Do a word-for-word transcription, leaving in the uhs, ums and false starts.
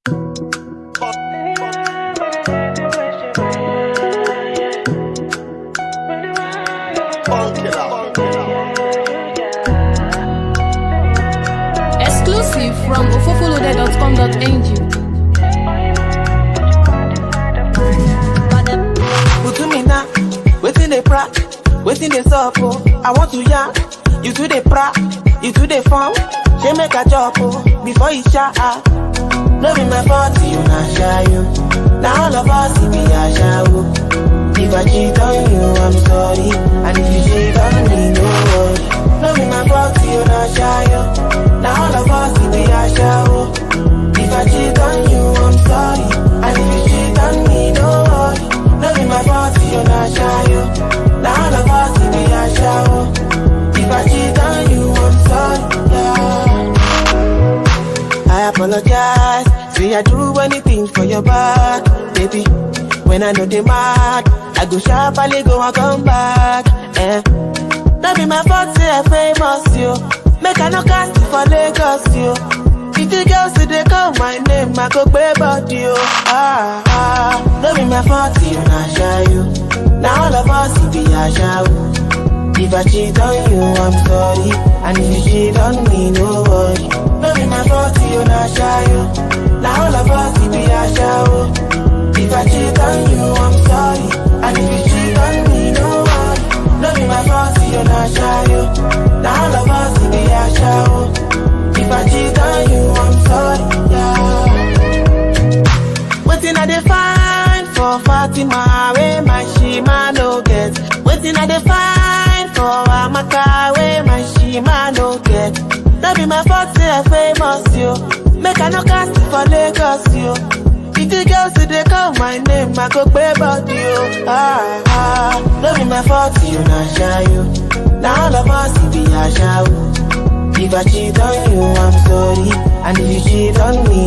Exclusive from ofofolude dot com dot n g. Put me now, waiting the pra, waiting the sup, oh. I want to ya, you to the pra, you to the farm. She make a job, oh, before you shot ah. No be my fault, you not shy you. Now all of us be a show. If I cheat on you, I'm sorry. And if you cheat on me, no worry. No be my fault, you not shy you. Now all of us be a show. If I cheat on you, I'm sorry. And if you cheat on me, no worry. No be my fault, you not shy you. Now all of us be a show. If I cheat on you, I'm sorry. Yeah. I apologize. See, I do anything for your back, baby. When I know they mad, I go sharply go and come back. Eh? That be my fault, say I famous, yo. Make I no cast it for Lagos, yo. If the girls say they call my name, I go pay about you. Ah, ah. That be my fault, you not shy, you. Now all of us, it be a show. If I cheat on you, I'm sorry. And if you cheat on me, no worry. No be my fault, you not shy, you. Now all of us, it be a show. If I cheat on you, I'm sorry. And if you cheat on me, no worry. No be my fault, you not shy, you. Now all of us, it be a show. If I cheat on you, I'm sorry, yeah. Waiting at the fine for Fatima, where my shima no get. Waiting at the fine for Amaka, where my shima no get. That be my fault, say I famous, yo. Make I no cast it for Lagos, yo. If the girls say they call my name, I go pay about you. Ah, ah. No be my fault, you not shy, you. Now all of us, it be a show. If I cheat on you, I'm sorry. And if you cheat on me,